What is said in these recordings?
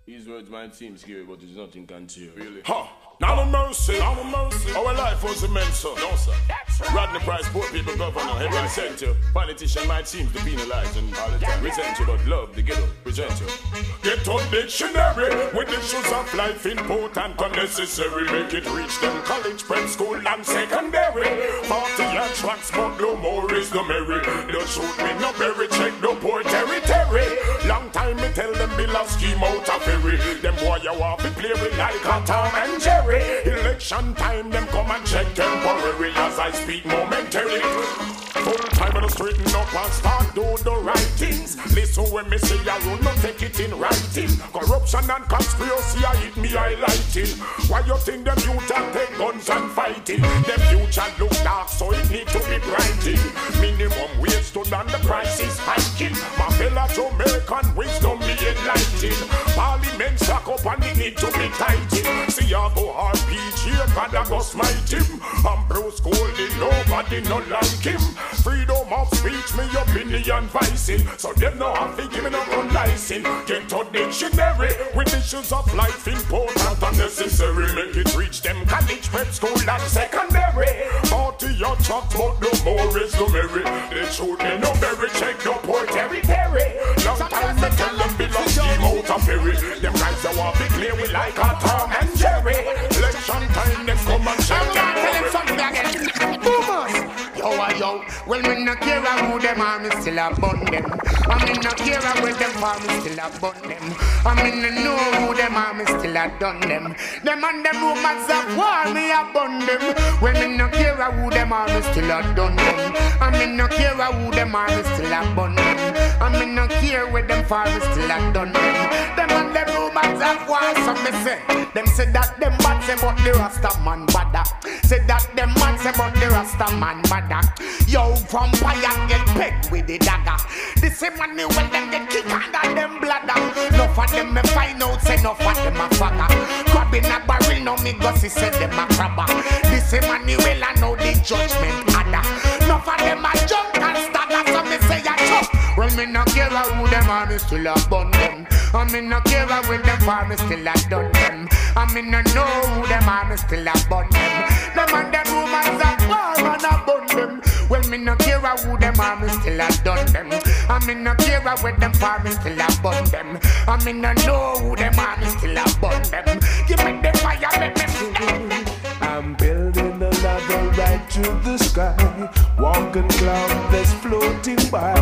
These words might seem scary, but there's nothing can tear. Really? Ha! Now no mercy, now no mercy. Our life was immense, sir. No, sir. That's right. Rodney Price, poor people governor, head right. Present you. Politician might seem to penalize and all the time resent you, but love the ghetto, present you. Get on dictionary with issues of life important and necessary. Make it reach them college, prep school and secondary. 40 and tracks, but no more is the merry. Don't shoot me, no berry, check no poor territory. Long time me tell them bill a scheme out of ferry. Them boy you want to play with like a Tom and Jerry. Election time, them come and check temporary as I speak momentary. Full time and straighten up and start do the right things. Listen when me say I will not take it in writing. Corruption and conspiracy, I hit me highlighting. Why you think them youth are take guns and fighting? Them future look dark, so it need to be brighting. Minimum wage stood and the price is hiking. My fellow Jamaican wisdom me enlighten. Parliament stack up and it need to be tightened. See I go RPG, God I go smite him. And Bruce Golding, nobody no like him. Freedom of speech, me opinion vicing. So them no have to give me no gun license. Get a dictionary with issues of life important and necessary. Make it reach them college, prep school and secondary. 40 your trucks, but no more is the merry. They shoot me no berry, check no poor territory. Long time me tell them bill of scheme out of ferry. Them rights they want to clear we like a Tom and Jerry. Election time, them come and check them. Yo, well, me no care who them are, me still a bun them. I me no care where them are, me still a bun them. I me no know who them are, me still a done them. Them and them rumors of war, me a bun them. Well, me no care who them are, me still a done them. I me no care who them are, me still a bun them. I me no care where them for, me still a done them. Them and them rumors of war, so me say. Them say that them bad, say but the Rasta man bada. Say that them man say but the Rasta man bada. Yo, vampire get pegged with the dagger. The same money when them get kick under them bladder. Enough of them me find out, say enough of them a fagger. Grabbing a barrel, now me go see say them a crabber. The same money well I know the judgment adder. Enough of them a jump and stagger, so me say a chop. Well, me no care who them are, me still a bun them. And me no care with them for, me still a done them. And me no know who them are, me still a bun them. Them and them rumors a war, man a bun them. Well, me no care who them are, me still a done them. And me no care with them for, me still a bun them. And me no know who them are, me still a bun them. Give me the fire, let me see. I'm building a ladder right to the sky, walking cloud that's floating by.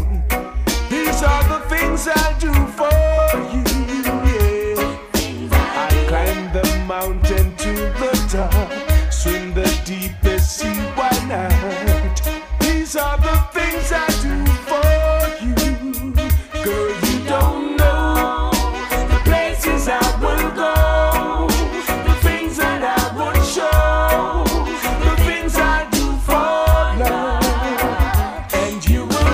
These are the things I do for you, yeah. I climb the mountain to the top, swim the deepest sea, why not? These are the things I do for you. Girl, you don't know the places I will go, the things that I would show, the things I do for love. And you will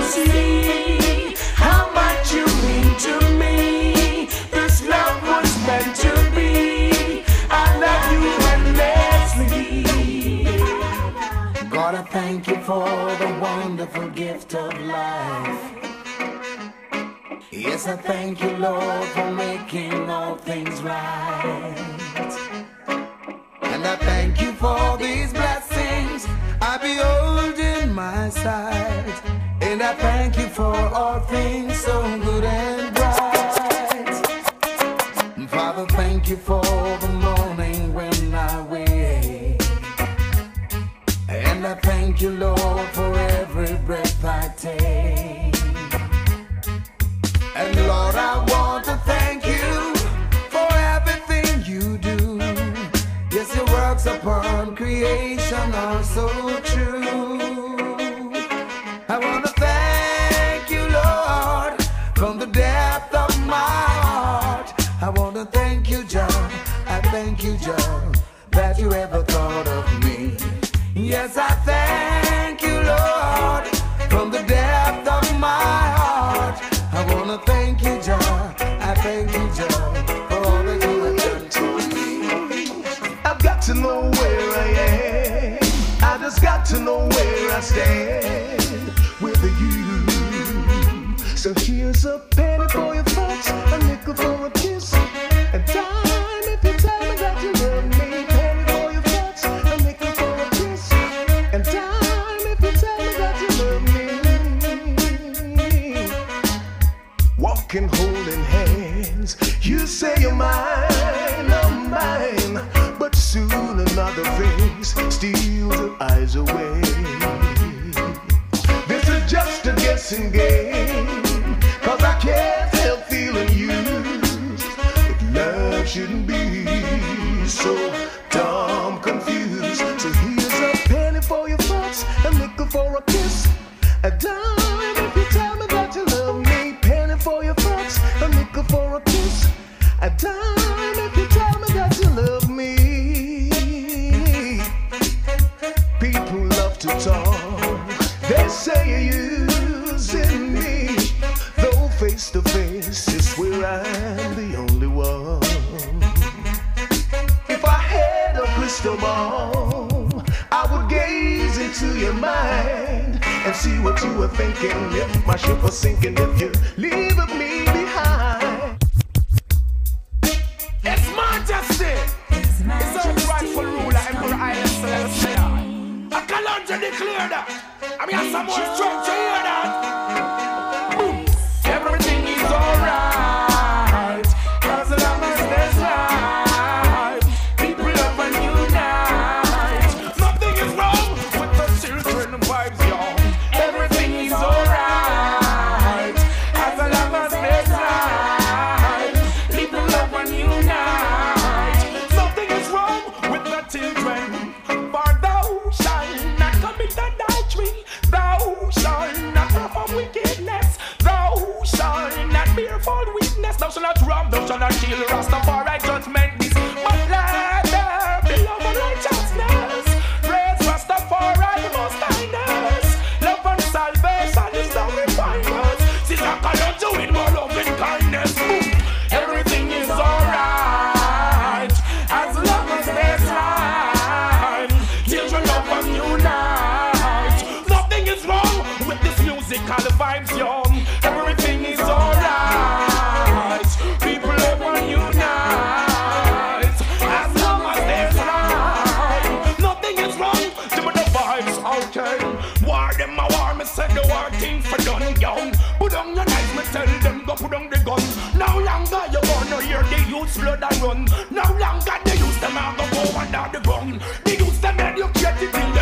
see how much you mean to me. This love was meant to be. I love you endlessly. Gotta thank you for the wonderful gift of life. Yes, I thank you, Lord, for making all things right. And I thank you for these blessings I behold in my sight. And I thank you for all things so good and bright. Father, thank you for the morning when I wake. And I thank you, Lord, for every breath I take. And Lord, I want to thank you for everything you do. Yes, your works upon creation are so true. I want to thank you, Lord, from the depth of my heart. I want to thank you, John. I thank you, John, that you ever thought of me. Yes, I thank you, Lord, from the depth of my heart. I want to thank you, John. I thank you, John, for all that you have done to me. I've got to know where I am. I just got to know where I stand with you. So here's a penny for your thoughts, a nickel for a kiss. hands. You say you're mine, I'm mine, but soon another face steals your eyes away. This is just a guessing game, 'cause I can't help feeling used. If love shouldn't be so dumb confused. So here's a penny for your thoughts, a nickel for a kiss, a dime if you tell me that you love me. Penny for your thoughts, a nickel for a kiss, a dime if you tell me that you love me. People love to talk, they say you're using me, though face to face is where I'm the only one. If I had a crystal ball, I would gaze into your mind and see what you were thinking. If my ship was sinking, if you leave me behind. It's Majesty. It's our rightful ruler, Emperor Haile Selassie. I can't declare that. I mean, some more strength to hear that. Everything is alright, as long as there's life. People love and unite. Nothing is wrong with the children vibes, y'all. Everything is alright, as long as there's life. People love and unite. Nothing is wrong with the children. For thou shalt not commit adultery, thou shalt not perform wickedness, thou shalt not bear false witness, thou shalt not rob, thou shalt not kill. Rastafari judgment is but rather beloved and righteousness. Praise Rastafari most highness. Love and salvation is the refiners. Sister Kalonzo with more love and kindness. Everything is alright, as long as there's life. Children love and unite. Nothing is wrong with this musical vibes, young. Everything is alright. People love and unite, as long as there's life. Nothing is wrong with the vibes, okay. War them a war, me said the war thing for done, young. Put on your knife, me tell them go put on the gun. No longer you gonna hear the youth blood and run. No longer the youth them a go under the ground. The youth them educated in